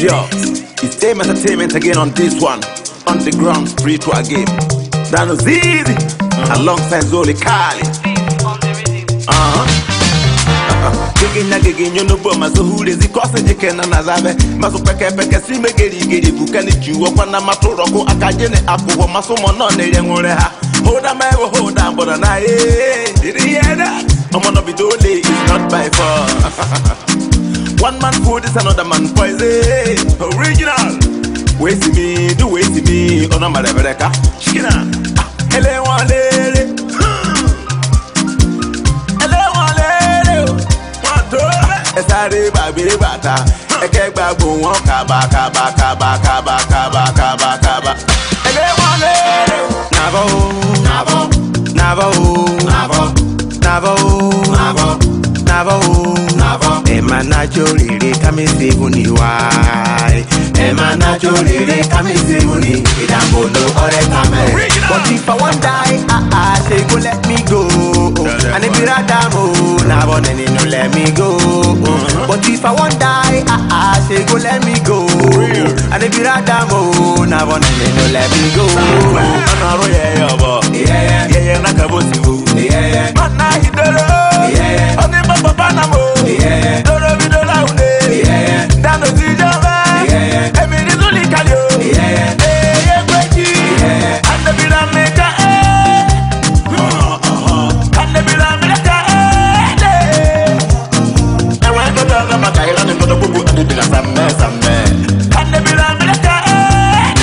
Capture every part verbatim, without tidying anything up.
Yo, it's Tame Entertainment again on this one. Underground spiritual game. That was easy. Uh-huh. Alongside Zoli Kali. Uh-huh. Gigi na gigi nyono bo maso hure zikose jike na nazabe maso peke peke sime geri geri bukani juwa kwa na matoro ko akajene akuwa maso mono ne yengure ha hold on me hold on but na eh did you hear that I'm gonna be dole it's not by far. One man food is another man poison original wait to me do wait to me on my rebecca shikina ele wale Esare baby bata, eke gbagbo won kaba kaba kaba kaba kaba kaba kaba. Ebe wale, navo, navo, navo, navo, navo, navo, navo, navo. Ema najori re kami sevuni wai. Ema najori re kami sevuni. Idambo no ore kame. But if I want die, ah ah, say go let me go. And if you rather mo, navo nene no let me go. But if I want die, ah ah, say go let me go. And if you rather mo, navo nene no let me go. Anaro yeah yeah bo, yeah yeah yeah nakabosi bo, yeah yeah. Mana hidoro, yeah yeah. Oni papa pana mo, yeah yeah. Doro bidola une, yeah yeah. Dano tijama, yeah yeah. Emi nizuli kalio, yeah yeah. Eh yeah kweji, yeah yeah. Ande bila meka eh, oh oh. Ande bila meka eh, eh. Ewa ndo ndo makaila ndo ndo bubu ande bila samme samme. Ande bila meka eh,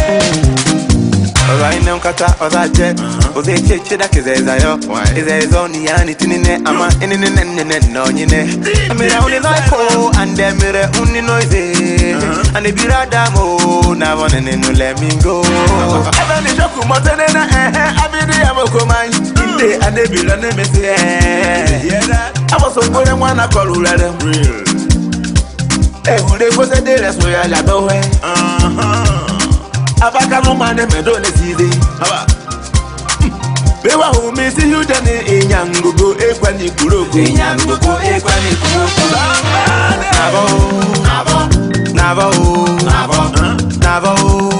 eh. Alright now kata ozaje, oze cheche da kizeza yo. Izezo ni yani tinine ama inine nene nene no nyine. Amira uni like and demire uni noise. And if you rather mo, na one no let me go. Even the joke motene na eh abidi amoko man. Inde and if you learn me say eh. I was so good and wanna call you real. Eh, who they go say they let's wear la do eh. Uh-huh. Abaka no man me do le easy. Aba. Bewa hu me see you done in yango go e kwani kuroko. Yango go e kwani kuroko. Navo, navo, navo, navo, navo,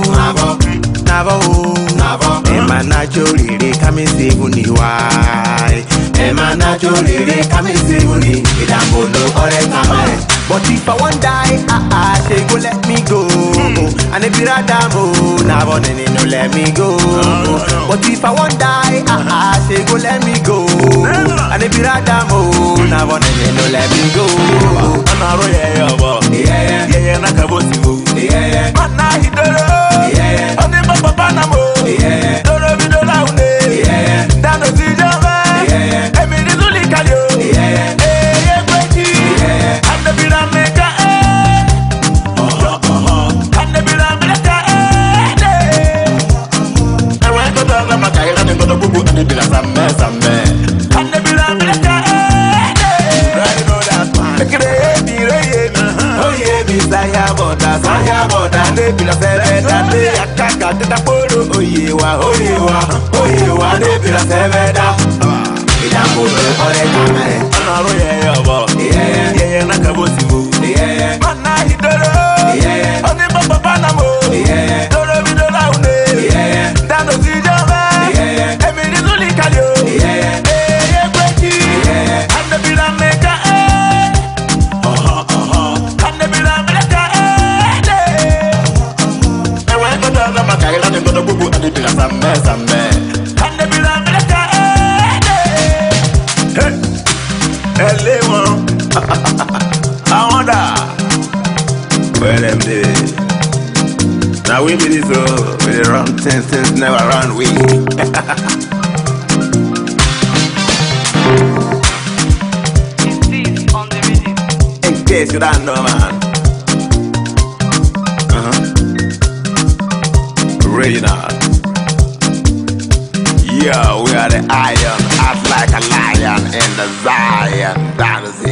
navo, navo. Ema najori re kami sevuni wai. Ema najori re kami sevuni. Idambo no ore kame. But if I want die, ah ah, say go let me go. Mm. And if you rather mo, navo nene no let me go. No, no. But if I want die, ah ah, say go let me go. No. And if you rather mo, navo nene no let me go. Anaro yeah yeah bo, yeah yeah yeah yeah nakabosi bo, yeah yeah. Mana hidoro, yeah yeah. Oni papa pana mo, yeah yeah. Doro bidola une, yeah yeah. Dano tijama, yeah yeah. Emi nizuli kalio, yeah yeah. Eh yeah kweji, yeah yeah. Ande bila meka eh, oh oh. Ande bila meka eh, eh. Ewa ndo ndo makaila ndo ndo bubu ande bila samme samme. Ande bila meka eh, eh. Right know that man. Kire bire ye, oh yeah bisaya boda saya boda ande bila seveda ande akaka teta polo oh yeah wa oh yeah wa oh yeah wa ande bila seveda. Idambo no ore kame. Anaro yeah yeah bo, yeah yeah yeah nakabosi bo, yeah yeah. Mana hidoro, yeah yeah. Oni papa pana mo, yeah yeah. Doro bidola une, yeah yeah. Dano tijama, yeah yeah. Emi nizuli kalio, yeah yeah. Eh yeah kweji, yeah yeah. Ande bila meka eh, oh oh. Ande bila meka eh, eh. Ewa ndo ndo makaila ndo ndo bubu ande bila samme samme. Ande bila meka eh, eh. Hey, one. I wonder where them dey. Now we be this so we dey run things, things never run we. In case you don't know, man. Uh-huh. Original. Yeah, we are the iron, act like a lion in the Zion. That is it.